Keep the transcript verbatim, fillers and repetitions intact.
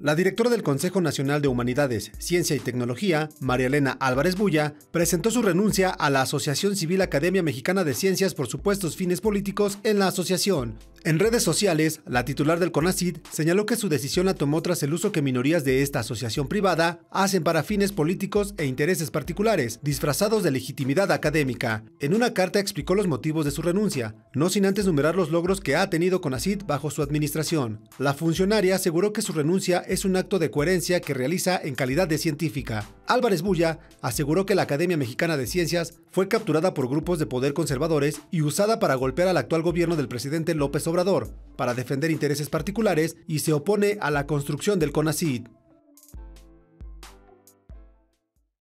La directora del Consejo Nacional de Humanidades, Ciencia y Tecnología, María Elena Álvarez Bulla, presentó su renuncia a la Asociación Civil Academia Mexicana de Ciencias por supuestos fines políticos en la asociación. En redes sociales, la titular del CONACYT señaló que su decisión la tomó tras el uso que minorías de esta asociación privada hacen para fines políticos e intereses particulares, disfrazados de legitimidad académica. En una carta explicó los motivos de su renuncia, no sin antes numerar los logros que ha tenido CONACYT bajo su administración. La funcionaria aseguró que su renuncia es un acto de coherencia que realiza en calidad de científica. Álvarez Bulla aseguró que la Academia Mexicana de Ciencias fue capturada por grupos de poder conservadores y usada para golpear al actual gobierno del presidente López Obrador, para defender intereses particulares, y se opone a la construcción del CONACYT.